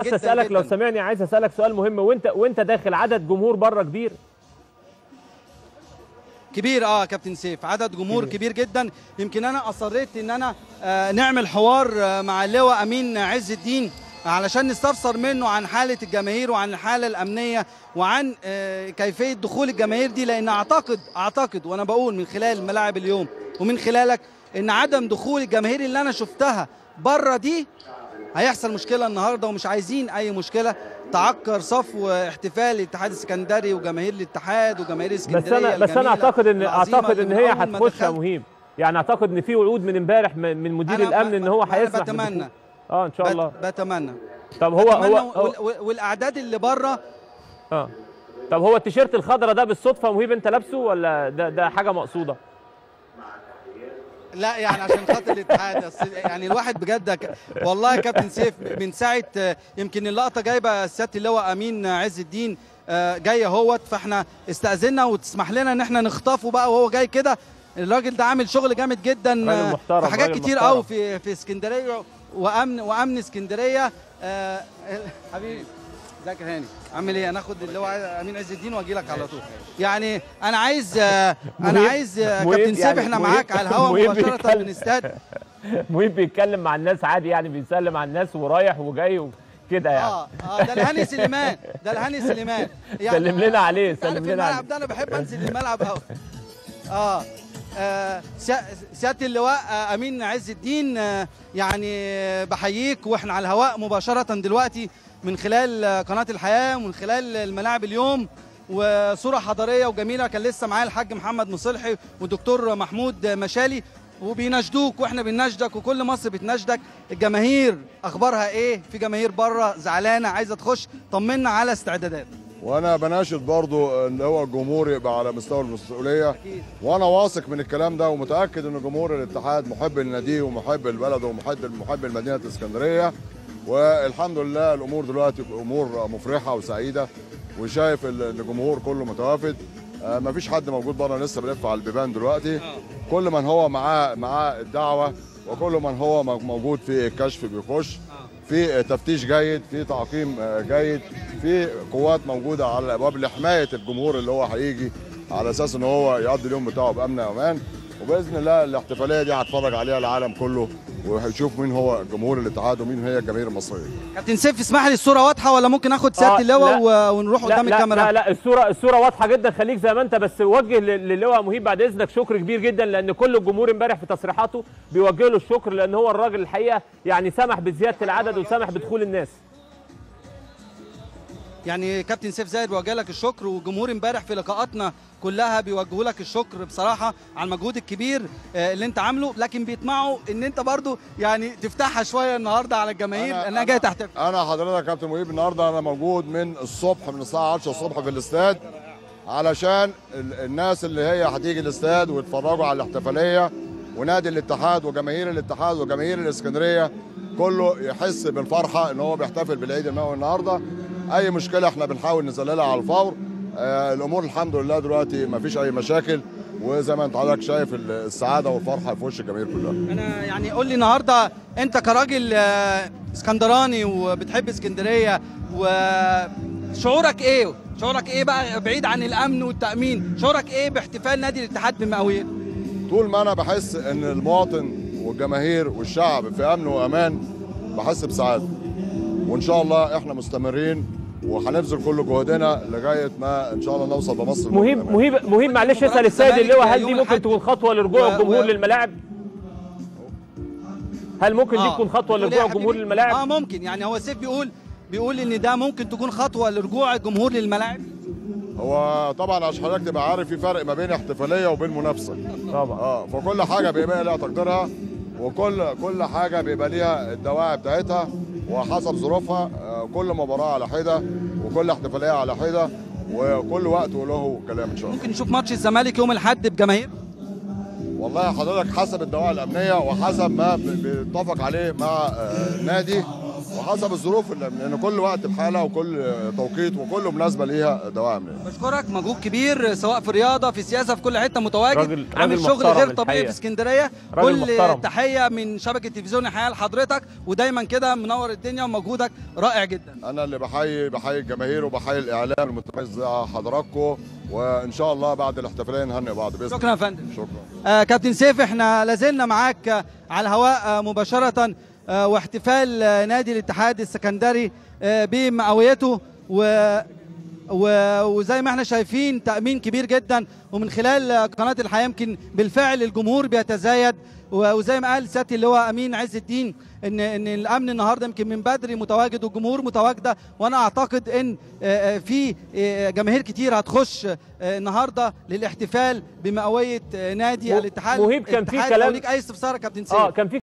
عايز اسالك لو سامعني، عايز اسالك سؤال مهم. وانت داخل عدد جمهور بره كبير كابتن سيف، عدد جمهور كبير جدا. يمكن انا اصريت ان انا نعمل حوار مع اللواء امين عز الدين علشان نستفسر منه عن حاله الجماهير وعن الحاله الامنيه وعن كيفيه دخول الجماهير دي، لان اعتقد وانا بقول من خلال الملاعب اليوم ومن خلالك ان عدم دخول الجماهير اللي انا شفتها بره دي هيحصل مشكله النهارده، ومش عايزين اي مشكله تعكر صفو احتفال الاتحاد السكندري وجماهير الاتحاد وجماهير اسكندريه. بس انا اعتقد ان هي هتخش مهم. يعني اعتقد ان في وعود من امبارح من مدير الامن ان هو هيسمح. بتمنى ان شاء الله بتمنى. طب هو والاعداد اللي بره طب هو التيشيرت الخضراء ده بالصدفه مهيب انت لابسه ولا ده حاجه مقصوده؟ لا يعني عشان خاطر الاتحاد، يعني الواحد بجد والله يا كابتن سيف من ساعه يمكن اللقطه جايبه سياده اللواء امين عز الدين جاي اهوت، فاحنا استاذنا وتسمح لنا ان احنا نخطفه بقى وهو جاي كده. الراجل ده عامل شغل جامد جدا في حاجات كتير قوي في اسكندريه وامن اسكندريه. حبيبي ازيك يا هاني، عامل ايه؟ هناخد اللواء امين عز الدين واجي لك على طول. يعني انا عايز كابتن سيف احنا معاك على الهواء مباشره من استاد مهيب بيتكلم مع الناس عادي، يعني بيسلم على الناس ورايح وجاي وكده يعني. ده الهاني سليمان، يعني سلم لنا عليه، سلم لنا عليه. ده انا بحب انزل الملعب قوي. سياده اللواء امين عز الدين، يعني بحييك واحنا على الهواء مباشره دلوقتي من خلال قناه الحياه ومن خلال الملاعب اليوم، وصوره حضاريه وجميله. كان لسه معايا الحاج محمد مصلحي والدكتور محمود مشالي وبيناشدوك واحنا بنناشدك وكل مصر بتناشدك. الجماهير اخبارها ايه؟ في جماهير بره زعلانه عايزه تخش، طمنا على استعدادات. وانا بناشد برضو ان هو الجمهور يبقى على مستوى المسؤوليه، وانا واثق من الكلام ده ومتاكد ان جمهور الاتحاد محب لناديه ومحب البلد ومحب لمدينه اسكندريه. والحمد لله الامور دلوقتي امور مفرحه وسعيده، وشايف الجمهور كله متوافد. مفيش حد موجود بره، لسه بنلف على البيبان دلوقتي. كل من هو معاه الدعوه وكل من هو موجود في الكشف بيخش، في تفتيش جيد، في تعقيم جيد، في قوات موجوده على الابواب لحمايه الجمهور اللي هو هيجي على اساس ان هو يقضي اليوم بتاعه بامن وامان. وباذن الله الاحتفاليه دي هتفرج عليها العالم كله وهيشوف مين هو جمهور الاتحاد ومين هي الجماهير المصريه. كابتن سيف اسمح لي، الصوره واضحه ولا ممكن اخد سياده اللواء ونروح قدام الكاميرا؟ لا الصوره واضحه جدا، خليك زي ما انت. بس وجه للواء مهيب بعد اذنك شكر كبير جدا، لان كل الجمهور امبارح في تصريحاته بيوجه له الشكر، لان هو الراجل الحقيقه يعني سمح بزياده العدد وسمح بدخول الناس. يعني كابتن سيف زايد بيوجه لك الشكر، والجمهور امبارح في لقاءاتنا كلها بيوجهوا لك الشكر بصراحه على المجهود الكبير اللي انت عامله، لكن بيطمعوا ان انت برضو يعني تفتحها شويه النهارده على الجماهير لانها جايه تحتفل. انا حضرتك يا كابتن مهيب النهارده انا موجود من الصبح، من الساعه 10 الصبح في الاستاد، علشان الناس اللي هي هتيجي الاستاد ويتفرجوا على الاحتفاليه، ونادي الاتحاد وجماهير الاتحاد وجماهير الاسكندريه كله يحس بالفرحه ان هو بيحتفل بالعيد المئوي النهارده. اي مشكله احنا بنحاول نذللها على الفور. الامور الحمد لله دلوقتي ما فيش اي مشاكل، وزي ما انت حضرتك شايف السعاده والفرحه في وش الجماهير كلها. انا يعني قول لي النهارده انت كراجل اسكندراني وبتحب اسكندريه، وشعورك ايه؟ شعورك ايه بقى بعيد عن الامن والتامين؟ شعورك ايه باحتفال نادي الاتحاد بالمئويه؟ طول ما انا بحس ان المواطن والجماهير والشعب في امن وامان بحس بسعاده، وان شاء الله احنا مستمرين وهنبذل كل جهدنا لغايه ما ان شاء الله نوصل بمصر. مهيب معلش اسال السيد اللواء، هل دي ممكن تكون خطوه لرجوع الجمهور للملاعب؟ هل ممكن دي تكون خطوه لرجوع الجمهور للملاعب؟ ممكن. يعني هو سيف بيقول ان ده ممكن تكون خطوه لرجوع الجمهور للملاعب. هو طبعا عشان حضرتك تبقى عارف في فرق ما بين احتفاليه وبين منافسه. طبعا فكل حاجه بيبقى لها تقديرها، وكل حاجه بيبقى ليها الدواعي بتاعتها وحسب ظروفها. كل مباراه على حده وكل احتفاليه على حده وكل وقت وله كلام ان شاء الله. ممكن نشوف ماتش الزمالك يوم الاحد بجماهير؟ والله حضرتك حسب الدواعي الامنيه وحسب ما بيتفق عليه مع نادي وحسب الظروف لان كل وقت بحاله وكل توقيت وكل مناسبه ليها دوام. بشكرك، مجهود كبير سواء في الرياضه في السياسه في كل حته متواجد، عامل شغل محترم غير طبيعي الحقيقة. في اسكندريه. راجل كل محترم. تحيه من شبكه تلفزيون الحياه لحضرتك، ودايما كده منور الدنيا ومجهودك رائع جدا. انا اللي بحيي الجماهير وبحيي الاعلام المتميز زي حضراتكم، وان شاء الله بعد الاحتفاليه نهنئ بعض باذن الله. شكرا يا فندم. شكرا. كابتن سيف، احنا لازلنا معاك على الهواء مباشره، واحتفال نادي الاتحاد السكندري بمئويته وزي ما احنا شايفين تأمين كبير جدا، ومن خلال قناة الحياة يمكن بالفعل الجمهور بيتزايد، وزي ما قال سيادة اللواء أمين عز الدين ان الامن النهارده يمكن من بدري متواجد والجمهور متواجده، وانا اعتقد ان في جماهير كتير هتخش النهارده للاحتفال بمئويه نادي الاتحاد. مهيب كان في كلام، ليك اي استفسار يا كابتن سيف؟ كان في